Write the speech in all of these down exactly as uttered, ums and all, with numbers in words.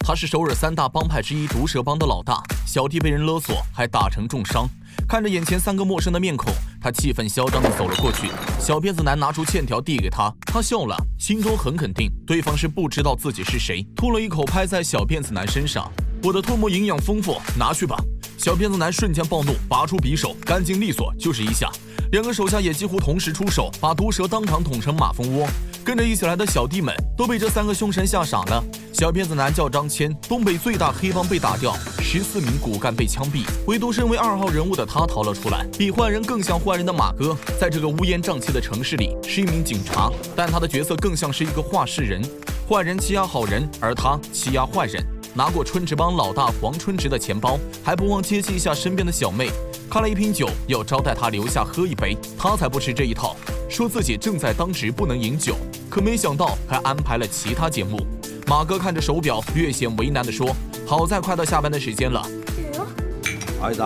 他是首尔三大帮派之一毒蛇帮的老大，小弟被人勒索，还打成重伤。看着眼前三个陌生的面孔，他气愤嚣张地走了过去。小辫子男拿出欠条递给他，他笑了，心中很肯定对方是不知道自己是谁，吐了一口拍在小辫子男身上。我的唾沫营养丰富，拿去吧。小辫子男瞬间暴怒，拔出匕首，干净利索就是一下。两个手下也几乎同时出手，把毒蛇当场捅成马蜂窝。跟着一起来的小弟们都被这三个凶神吓傻了。小辫子男叫张谦，东北最大黑帮被打掉，十四名骨干被枪毙，唯独身为二号人物的他逃了出来。比坏人更像坏人的马哥，在这个乌烟瘴气的城市里是一名警察，但他的角色更像是一个话事人。坏人欺压好人，而他欺压坏人。拿过春直帮老大黄春直的钱包，还不忘接济一下身边的小妹。开了一瓶酒，要招待他留下喝一杯，他才不吃这一套，说自己正在当值不能饮酒，可没想到还安排了其他节目。马哥看着手表，略显为难地说：“好在快到下班的时间了。” 哎，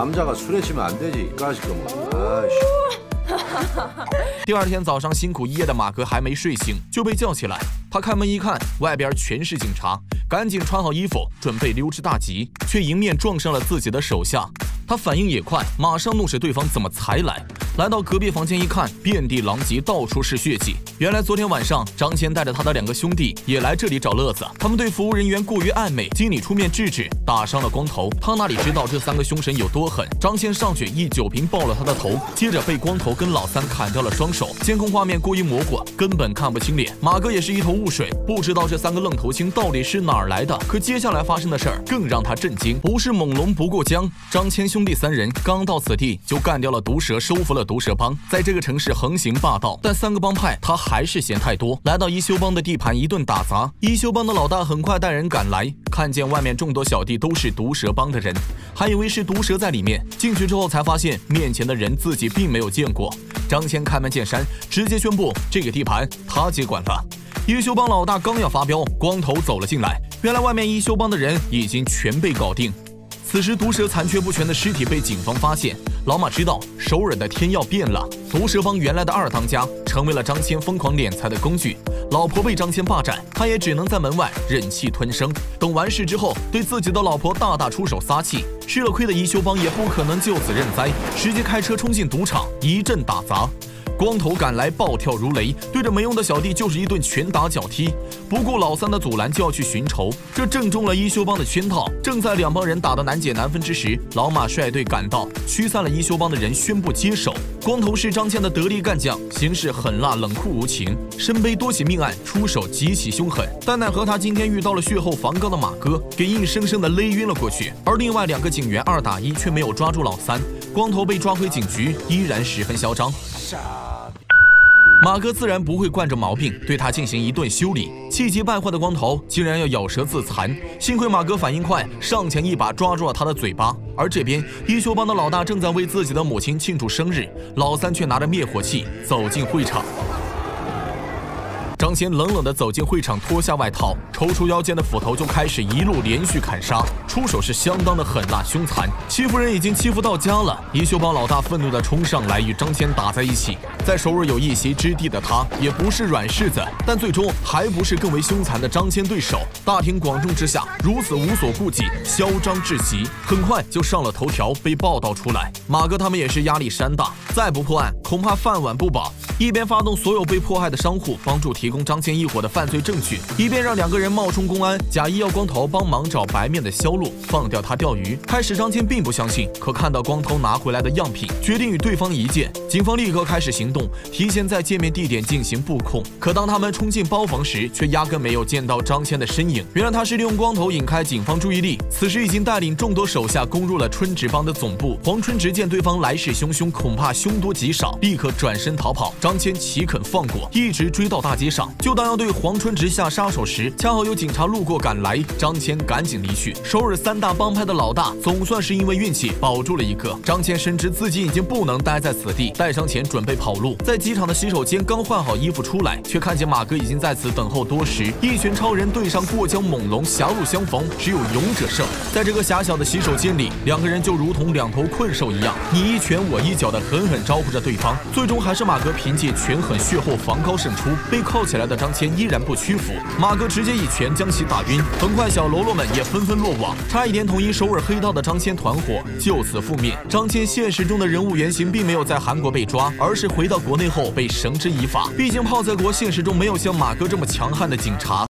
第二天早上辛苦一夜的马哥还没睡醒，就被叫起来。他开门一看，外边全是警察，赶紧穿好衣服，准备溜之大吉，却迎面撞上了自己的手下。他反应也快，马上怒视对方怎么才来。来到隔壁房间一看，遍地狼藉，到处是血迹。原来昨天晚上，张谦带着他的两个兄弟也来这里找乐子。他们对服务人员过于暧昧，经理出面制止，打伤了光头。他哪里知道这三个凶神有多狠？张谦上去一酒瓶爆了他的头，接着被光头跟老三砍掉了双手。监控画面过于模糊，根本看不清脸。马哥也是一头雾水，不知道这三个愣头青到底是哪儿来的。可接下来发生的事儿更让他震惊，不是猛龙不过江。张谦兄弟三人刚到此地就干掉了毒蛇，收服了毒蛇帮，在这个城市横行霸道。但三个帮派他还是嫌太多，来到一休帮的地盘一顿打砸。一休帮的老大很快带人赶来，看见外面众多小弟都是毒蛇帮的人，还以为是毒蛇在里面。进去之后才发现面前的人自己并没有见过。张谦开门见山，直接宣布这个地盘他接管了。一休帮老大刚要发飙，光头走了进来。原来外面一休帮的人已经全被搞定。此时毒蛇残缺不全的尸体被警方发现，老马知道首尔的天要变了。毒蛇帮原来的二当家成为了张谦疯狂敛财的工具，老婆被张谦霸占，他也只能在门外忍气吞声。等完事之后，对自己的老婆大打出手撒气。吃了亏的一休帮也不可能就此认栽，直接开车冲进赌场，一阵打砸。光头赶来，暴跳如雷，对着没用的小弟就是一顿拳打脚踢，不顾老三的阻拦就要去寻仇，这正中了一休帮的圈套。正在两帮人打得难解难分之时，老马率队赶到，驱散了一休帮的人，宣布接手。光头是张谦的得力干将，行事狠辣冷酷无情，身背多起命案，出手极其凶狠。但奈何他今天遇到了血厚防高的马哥，给硬生生的勒晕了过去。而另外两个警员二打一却没有抓住老三，光头被抓回警局，依然十分嚣张。马哥自然不会惯着毛病，对他进行一顿修理。气急败坏的光头竟然要咬舌自残，幸亏马哥反应快，上前一把抓住了他的嘴巴。而这边一休帮的老大正在为自己的母亲庆祝生日，老三却拿着灭火器走进会场。张谦冷冷地走进会场，脱下外套，抽出腰间的斧头就开始一路连续砍杀，出手是相当的狠辣凶残。欺负人已经欺负到家了，一休帮老大愤怒地冲上来与张谦打在一起。在首尔有一席之地的他也不是软柿子，但最终还不是更为凶残的张谦对手。大庭广众之下如此无所顾忌，嚣张至极，很快就上了头条，被报道出来。马哥他们也是压力山大，再不破案恐怕饭碗不保。一边发动所有被迫害的商户帮助提供张谦一伙的犯罪证据，一边让两个人冒充公安，假意要光头帮忙找白面的销路，放掉他钓鱼。开始张谦并不相信，可看到光头拿回来的样品，决定与对方一见。警方立刻开始行动，提前在见面地点进行布控。可当他们冲进包房时，却压根没有见到张谦的身影。原来他是利用光头引开警方注意力，此时已经带领众多手下攻入了春直帮的总部。黄春直见对方来势汹汹，恐怕凶多吉少，立刻转身逃跑。张谦岂肯放过，一直追到大街上，就当要对黄春直下杀手时，恰好有警察路过赶来，张谦赶紧离去。首尔三大帮派的老大总算是因为运气保住了一个。张谦深知自己已经不能待在此地，带上钱准备跑路。在机场的洗手间刚换好衣服出来，却看见马哥已经在此等候多时。一拳超人对上过江猛龙，狭路相逢，只有勇者胜。在这个狭小的洗手间里，两个人就如同两头困兽一样，你一拳我一脚的狠狠招呼着对方。最终还是马哥凭借拳狠血厚防高胜出，被铐起起来的张骞依然不屈服，马哥直接一拳将其打晕。很快，小喽啰们也纷纷落网，差一点统一首尔黑道的张骞团伙就此覆灭。张骞现实中的人物原型并没有在韩国被抓，而是回到国内后被绳之以法。毕竟泡菜国现实中没有像马哥这么强悍的警察。